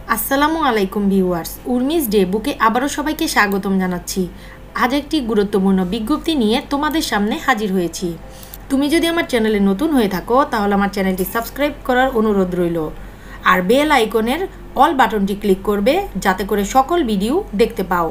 আসসালামু আলাইকুম viewers, Urmi's day বুকে আবারও সবাইকে স্বাগতম জানাচ্ছি। আজ একটি গুরুত্বপূর্ণ বিজ্ঞপ্তি নিয়ে তোমাদের সামনে হাজির হয়েছি। তুমি যদি আমার চ্যানেলে নতুন হয়ে থাকো তাহলে আমার চ্যানেলটি সাবস্ক্রাইব করার অনুরোধ রইল, আর বেল আইকনের অল বাটনটি ক্লিক করবে যাতে করে সকল ভিডিও দেখতে পাও।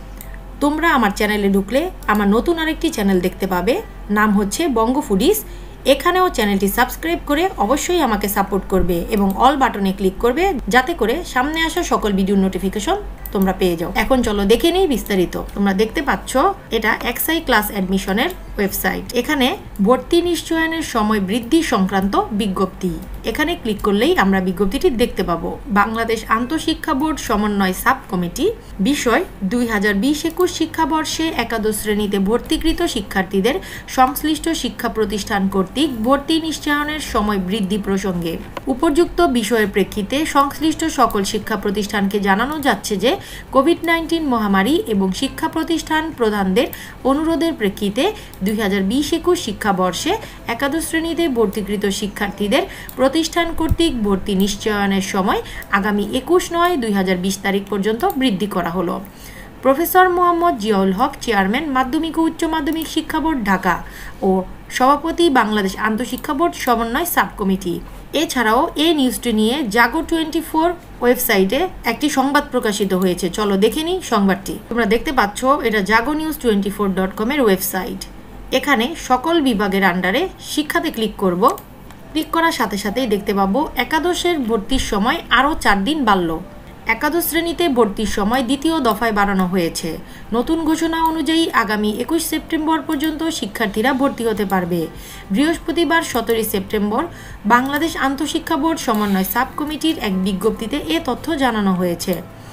তোমরা আমার চ্যানেলে ঢুকলে আমার নতুন আরেকটি চ্যানেল দেখতে পাবে, নাম হচ্ছে বঙ্গ ফুডিস। এখানেও চ্যানেলটি সাবস্ক্রাইব করে অবশ্যই আমাকে সাপোর্ট করবে এবং অল বাটনে ক্লিক করবে যাতে করে সামনে আসা সকল ভিডিওর নোটিফিকেশন তোমরা পেয়ে যাও। এখন চলো দেখে নেই বিস্তারিত। তোমরা দেখতে পাচ্ছ এটা এক্সআই ক্লাস অ্যাডমিশনের ওয়েবসাইট। এখানে ভর্তি নিশ্চয়নের সময় বৃদ্ধি সংক্রান্ত বিজ্ঞপ্তি, এখানে ক্লিক করলেই আমরা বিজ্ঞপ্তিটি দেখতে পাবো। বাংলাদেশ আন্তঃশিক্ষা বোর্ড সমন্বয় সাব কমিটি, বিষয় 2020-21 শিক্ষাবর্ষে একাদশ শ্রেণীতে ভর্তিকৃত শিক্ষার্থীদের সংশ্লিষ্ট শিক্ষা প্রতিষ্ঠান কর্তৃক ভর্তি নিশ্চয়নের সময় বৃদ্ধি প্রসঙ্গে উপযুক্ত বিষয়ের প্রেক্ষিতে সংশ্লিষ্ট সকল শিক্ষা প্রতিষ্ঠানকে জানানো যাচ্ছে যে কোভিড-19 মহামারী এবং শিক্ষা প্রতিষ্ঠান প্রধানদের অনুরোধের প্রেক্ষিতে 2020-21 শিক্ষাবর্ষে একাদশ শ্রেণীতে ভর্তিকৃত শিক্ষার্থীদের প্রতিষ্ঠান কর্তৃক ভর্তি নিশ্চয়নের সময় আগামী 21/9/2020 তারিখ পর্যন্ত বৃদ্ধি করা হলো। প্রফেসর মোহাম্মদ জিয়াউল হক, চেয়ারম্যান মাধ্যমিক ও উচ্চ মাধ্যমিক শিক্ষা বোর্ড ঢাকা ও সভাপতি বাংলাদেশ আন্তঃশিক্ষা বোর্ড সমন্বয় সাব কমিটি। এছাড়াও এই নিউজটি নিয়ে জাগো 24 ওয়েবসাইটে একটি সংবাদ প্রকাশিত হয়েছে। চলো দেখে নিই সংবাদটি। তোমরা দেখতে পাচ্ছ এটা jagonews24.com এর ওয়েবসাইট। এখানে সকল বিভাগের আন্ডারে শিক্ষাতে ক্লিক করব। ক্লিক করার সাথে সাথেই দেখতে পাবো একাদশের ভর্তির সময় আরও 4 দিন বাড়ল। একাদশ শ্রেণীতে ভর্তির সময় দ্বিতীয় দফায় বাড়ানো হয়েছে। নতুন ঘোষণা অনুযায়ী আগামী 21 সেপ্টেম্বর পর্যন্ত শিক্ষার্থীরা ভর্তি হতে পারবে। বৃহস্পতিবার 17 সেপ্টেম্বর বাংলাদেশ আন্তঃশিক্ষা বোর্ড সমন্বয় সাব কমিটির এক বিজ্ঞপ্তিতে এ তথ্য জানানো হয়েছে।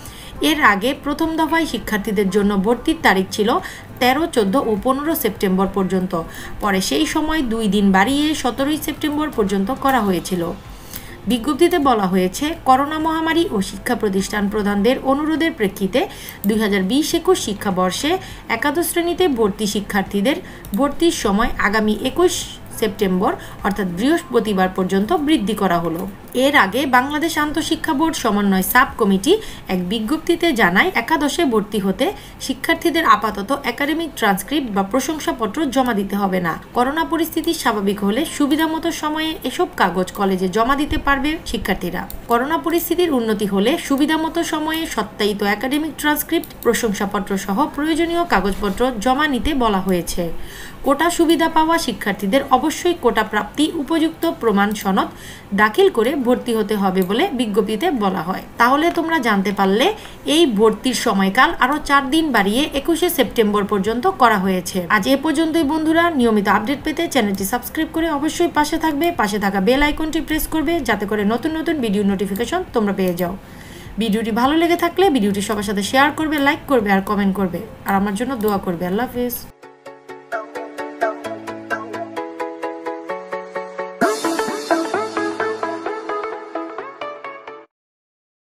এর আগে প্রথম দফায় শিক্ষার্থীদের জন্য ভর্তির তারিখ ছিল 13, 14 ও 15 সেপ্টেম্বর পর্যন্ত। পরে সেই সময় 2 দিন বাড়িয়ে 17 সেপ্টেম্বর পর্যন্ত করা হয়েছিল। বিজ্ঞপ্তিতে বলা হয়েছে, করোনা মহামারী ও শিক্ষা প্রতিষ্ঠান প্রধানদের অনুরোধের প্রেক্ষিতে 2020-21 শিক্ষাবর্ষে একাদশ শ্রেণীতে ভর্তি শিক্ষার্থীদের ভর্তির সময় আগামী 21 সেপ্টেম্বর অর্থাৎ বৃহস্পতিবার পর্যন্ত বৃদ্ধি করা হলো। এর আগে বাংলাদেশ আন্তঃশিক্ষা বোর্ড সমন্বয় সাব কমিটি এক বিজ্ঞপ্তিতে জানায়, একাদশে ভর্তি হতে শিক্ষার্থীদের আপাতত একাডেমিক ট্রান্সক্রিপ্ট বা প্রশংসাপত্র জমা দিতে হবে না। করোনা পরিস্থিতি স্বাভাবিক হলে সুবিধামতো সময়ে এসব কাগজ কলেজে জমা দিতে পারবে শিক্ষার্থীরা। করোনা পরিস্থিতির উন্নতি হলে সুবিধামতো সময়ে সত্যায়িত একাডেমিক ট্রান্সক্রিপ্ট, প্রশংসাপত্র সহ প্রয়োজনীয় কাগজপত্র জমা নিতে বলা হয়েছে। কোটা সুবিধা পাওয়া শিক্ষার্থীদের অবশ্যই কোটা প্রাপ্তি উপযুক্ত প্রমাণ সনদ দাখিল করে ভর্তি হতে হবে বলে বিজ্ঞপ্তিতে বলা হয়। তাহলে তোমরা জানতে পারলে এই ভর্তির সময়কাল আরও 4 দিন বাড়িয়ে 21 সেপ্টেম্বর পর্যন্ত করা হয়েছে। আজ এ পর্যন্তই বন্ধুরা। নিয়মিত আপডেট পেতে চ্যানেলটি সাবস্ক্রাইব করে অবশ্যই পাশে থাকবে। পাশে থাকা বেল আইকনটি প্রেস করবে যাতে করে নতুন নতুন ভিডিও নোটিফিকেশন তোমরা পেয়ে যাও। ভিডিওটি ভালো লেগে থাকলে ভিডিওটি সবার সাথে শেয়ার করবে, লাইক করবে আর কমেন্ট করবে, আর আমার জন্য দোয়া করবে। আল্লাহ হাফেজ।